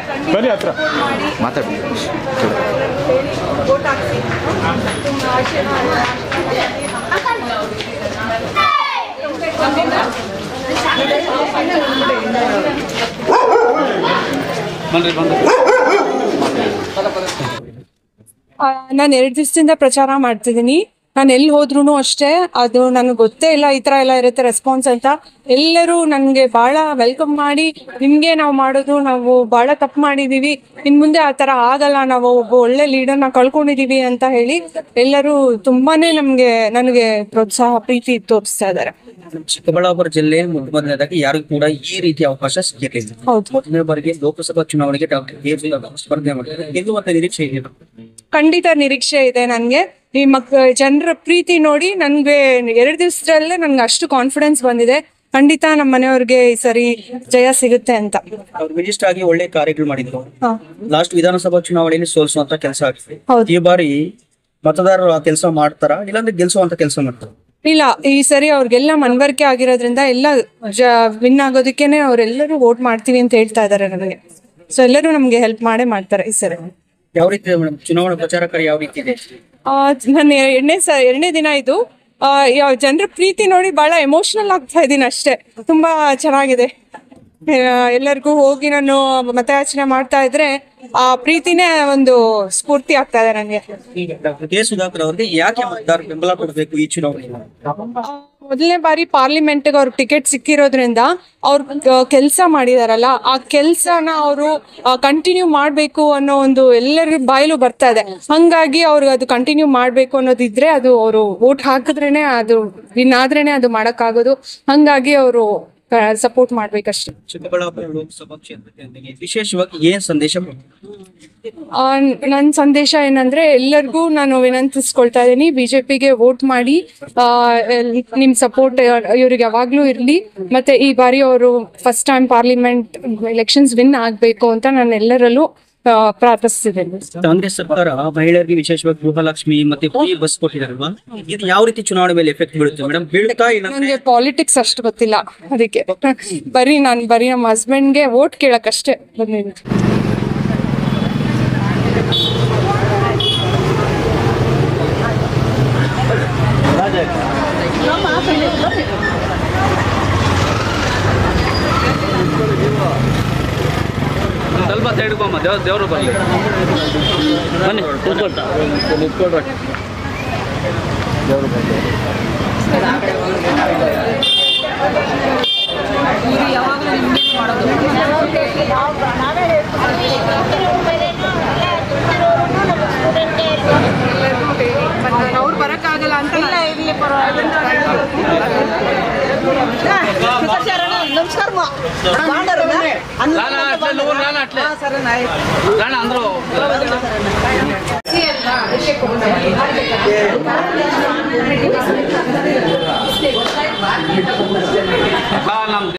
ಬನ್ನಿ ಹತ್ರ ಮಾತಾಡಿ. ನಾನು 2 ದಿವಸದಿಂದ ಪ್ರಚಾರ ಮಾಡ್ತಿದ್ದೀನಿ. ನಾನು ಎಲ್ಲಿ ಹೋದ್ರೂ ಅಷ್ಟೇ, ಅದು ನನಗೆ ಗೊತ್ತೇ ಇಲ್ಲ ಈ ಥರ ಎಲ್ಲ ಇರುತ್ತೆ ರೆಸ್ಪಾನ್ಸ್ ಅಂತ. ಎಲ್ಲರೂ ನನಗೆ ಭಾಳ ವೆಲ್ಕಮ್ ಮಾಡಿ, ನಿಮಗೆ ನಾವು ಮಾಡೋದು, ನಾವು ಭಾಳ ತಪ್ಪು ಮಾಡಿದ್ದೀವಿ, ಇನ್ನು ಮುಂದೆ ಆ ಥರ ಆಗಲ್ಲ, ನಾವು ಒಬ್ಬ ಒಳ್ಳೆ ಲೀಡರ್ನ ಕಳ್ಕೊಂಡಿದ್ದೀವಿ ಅಂತ ಹೇಳಿ ಎಲ್ಲರೂ ತುಂಬಾನೇ ನನಗೆ ಪ್ರೋತ್ಸಾಹ, ಪ್ರೀತಿ ತೋರಿಸ್ತಾ ಇದ್ದಾರೆ. ಚಿಕ್ಕಬಳ್ಳಾಪುರ ಜಿಲ್ಲೆ ಮೊದಲನೇದಾಗಿ ಯಾರಿಗೂ ಕೂಡ ಈ ರೀತಿಯ ಅವಕಾಶ ಸಿಗಲಿಲ್ಲ. ಮೊದಲನೇ ಬಾರಿಗೆ ಲೋಕಸಭಾ ಚುನಾವಣೆಗೆ ಡಾಕ್ಟರ್ ಸ್ಪರ್ಧೆ ಮಾಡಿದ್ದಾರೆ. ಗೆಲ್ಲುವಂತ ನಿರೀಕ್ಷೆ ಇದೆ? ಖಂಡಿತ ನಿರೀಕ್ಷೆ ಇದೆ ನನಗೆ. ಈ ಜನರ ಪ್ರೀತಿ ನೋಡಿ ನನಗೆ 2 ದಿವಸದಲ್ಲೇ ನನ್ಗೆ ಅಷ್ಟು ಕಾನ್ಫಿಡೆನ್ಸ್ ಬಂದಿದೆ. ಖಂಡಿತ ನಮ್ಮ ಮನೆಯವ್ರಿಗೆ ಈ ಸರಿ ಜಯ ಸಿಗುತ್ತೆ ಅಂತ. ಅವ್ರು ಮಿನಿಸ್ಟರ್ ಆಗಿ ಒಳ್ಳೆ ಕಾರ್ಯಗಳು ಮಾಡಿದ್ರು. ಲಾಸ್ಟ್ ವಿಧಾನಸಭಾ ಚುನಾವಣೆಯಲ್ಲಿ ಸೋಲಿಸುವಂತ ಕೆಲಸ ಆಗಿದೆ. ಈ ಬಾರಿ ಮತದಾರರು ಆ ಕೆಲಸ ಮಾಡ್ತಾರ, ಇಲ್ಲಾಂದ್ರೆ ಗೆಲ್ಸುವಂತ ಕೆಲಸ ಮಾಡ್ತಾರ? ಇಲ್ಲ, ಈ ಸರಿ ಅವ್ರಿಗೆಲ್ಲ ಮನವರಿಕೆ ಆಗಿರೋದ್ರಿಂದ ಎಲ್ಲ ವಿನ್ ಆಗೋದಕ್ಕೇನೆ ಅವರೆಲ್ಲರೂ ವೋಟ್ ಮಾಡ್ತೀವಿ ಅಂತ ಹೇಳ್ತಾ ಇದಾರೆ ನನಗೆ. ಸೊ ಎಲ್ಲರೂ ನಮ್ಗೆ ಹೆಲ್ಪ್ ಮಾಡ್ತಾರೆ ಈ ಸರಿ. ಯಾವ ರೀತಿ ಇದೆ ಮೇಡಮ್ ಚುನಾವಣಾ ಪ್ರಚಾರಕಾರ, ಯಾವ ರೀತಿ ಇದೆ? ನಾನು ಎರಡನೇ ದಿನ ಇದು. ಜನರ ಪ್ರೀತಿ ನೋಡಿ ಬಹಳ ಎಮೋಷನಲ್ ಆಗ್ತಾ ಇದ್ದೀನಿ ಅಷ್ಟೇ. ತುಂಬಾ ಚೆನ್ನಾಗಿದೆ. ಎಲ್ಲರಿಗೂ ಹೋಗಿ ನಾನು ಮತಯಾಚನೆ ಮಾಡ್ತಾ ಇದ್ರೆ ಆ ಪ್ರೀತಿನೇ ಒಂದು ಸ್ಫೂರ್ತಿ ಆಗ್ತಾ ಇದೆ ನನಗೆ. ಕೆ ಸುಧಾಕರ್ ಅವ್ರಿಗೆ ಯಾಕೆ ಮತದಾರರು ಬೆಂಬಲ ಕೊಡಬೇಕು ಈ ಚುನಾವಣೆ? ಮೊದಲನೇ ಬಾರಿ ಪಾರ್ಲಿಮೆಂಟ್ಗೆ ಅವ್ರಿಗೆ ಟಿಕೆಟ್ ಸಿಕ್ಕಿರೋದ್ರಿಂದ ಅವ್ರು ಕೆಲಸ ಮಾಡಿದಾರಲ್ಲ, ಆ ಕೆಲಸನ ಅವರು ಕಂಟಿನ್ಯೂ ಮಾಡಬೇಕು ಅನ್ನೋ ಒಂದು ಎಲ್ಲರಿಗೂ ಬಾಯಲು ಬರ್ತಾ ಇದೆ. ಹಂಗಾಗಿ ಅವ್ರಿಗೆ ಅದು ಕಂಟಿನ್ಯೂ ಮಾಡಬೇಕು ಅನ್ನೋದಿದ್ರೆ ಅದು ಅವರು ವೋಟ್ ಹಾಕಿದ್ರೇನೆ, ಅದು ವಿನ್ ಆದ್ರೇನೆ ಅದು ಮಾಡೋಕ್ಕಾಗೋದು. ಹಂಗಾಗಿ ಅವರು ಸಪೋರ್ಟ್ ಮಾಡ್ಬೇಕಷ್ಟೇ. ಚಿಕ್ಕಬಳ್ಳಾಪುರ ಲೋಕಸಭಾ ಕ್ಷೇತ್ರಕ್ಕೆ ವಿಶೇಷವಾಗಿ ಏನ್ ಸಂದೇಶ? ನನ್ನ ಸಂದೇಶ ಏನಂದ್ರೆ, ಎಲ್ಲರಿಗೂ ನಾನು ವಿನಂತಿಸ್ಕೊಳ್ತಾ ಇದ್ದೀನಿ, ಬಿಜೆಪಿಗೆ ವೋಟ್ ಮಾಡಿ. ನಿಮ್ ಸಪೋರ್ಟ್ ಇವ್ರಿಗೆ ಯಾವಾಗ್ಲೂ ಇರ್ಲಿ. ಮತ್ತೆ ಈ ಬಾರಿ ಅವರು first time parliament elections win ಆಗ್ಬೇಕು ಅಂತ ನಾನು ಎಲ್ಲರಲ್ಲೂ ಪ್ರಾರ್ಥಿಸ್ತಿದ್ದೇನೆ. ಕಾಂಗ್ರೆಸ್ ಸರ್ಕಾರ ಮಹಿಳೆಯರಿಗೆ ವಿಶೇಷವಾಗಿ ಗೃಹಲಕ್ಷ್ಮಿ ಮತ್ತೆ ಫ್ರೀ ಬಸ್ ಕೊಟ್ಟಿದಾರಲ್ವಾ, ಇದು ಯಾವ ರೀತಿ ಚುನಾವಣೆ ಮೇಲೆ ಎಫೆಕ್ಟ್ ಬೀಳುತ್ತೆ ಮೇಡಮ್? ಬೀಳ್ತಾ ಇಲ್ಲ? ನನಗೆ ಪಾಲಿಟಿಕ್ಸ್ ಅಷ್ಟು ಗೊತ್ತಿಲ್ಲ, ಅದಕ್ಕೆ ಬರೀ ನಮ್ಮ ಹಸ್ಬೆಂಡ್ಗೆ ವೋಟ್ ಕೇಳಕ್ಕಷ್ಟೇ ಬಂದಿದ್ದೀನಿ. ಸ್ವಲ್ಪ ಸೈಡ್ಕೊಮ್ಮ, ದೇವರು ಬರಲಿ. ಬನ್ನಿ ಕೂತ್ಕೊಳ್ತಾ ನಿಂತ್ಕೊಳ್ರಿ. ದೇವರು ಬರಲಿ. ಅವ್ರು ಬರಕ್ಕಾಗಲ್ಲ ಅಂತ ಇರ್ಲಿ, ನಮ್ದು